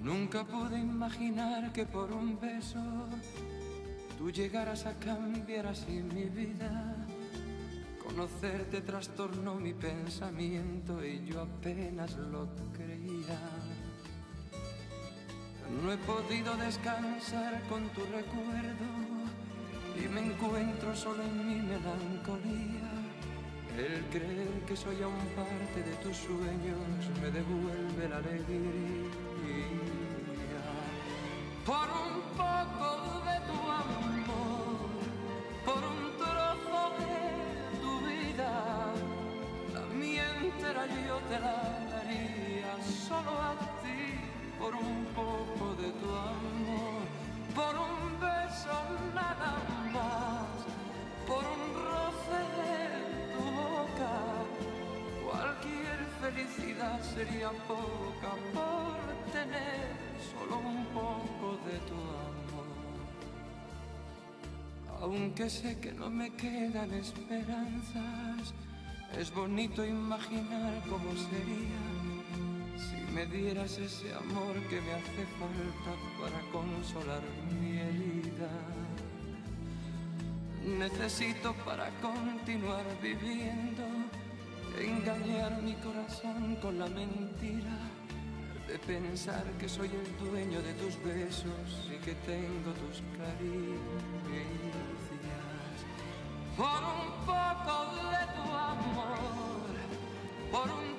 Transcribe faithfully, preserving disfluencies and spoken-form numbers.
Nunca pude imaginar que por un beso tú llegaras a cambiar así mi vida. Conocerte trastornó mi pensamiento y yo apenas lo creía. No he podido descansar con tu recuerdo y me encuentro solo en mi melancolía. El creer que soy aún parte de tus sueños me devuelve la alegría. Por un poco de tu amor, por un trozo de tu vida, la mía entera yo te la daría solo a ti. Por un poco de tu amor, por un beso nada más, por un roce de tu boca, cualquier felicidad sería poca por tener solo un poco de tu amor. Aunque sé que no me quedan esperanzas, es bonito imaginar cómo sería si me dieras ese amor que me hace falta para consolar mi herida. Necesito para continuar viviendo engañar mi corazón con la mentira de pensar que soy el dueño de tus besos y que tengo tus caricias. Por un poco de tu amor, por un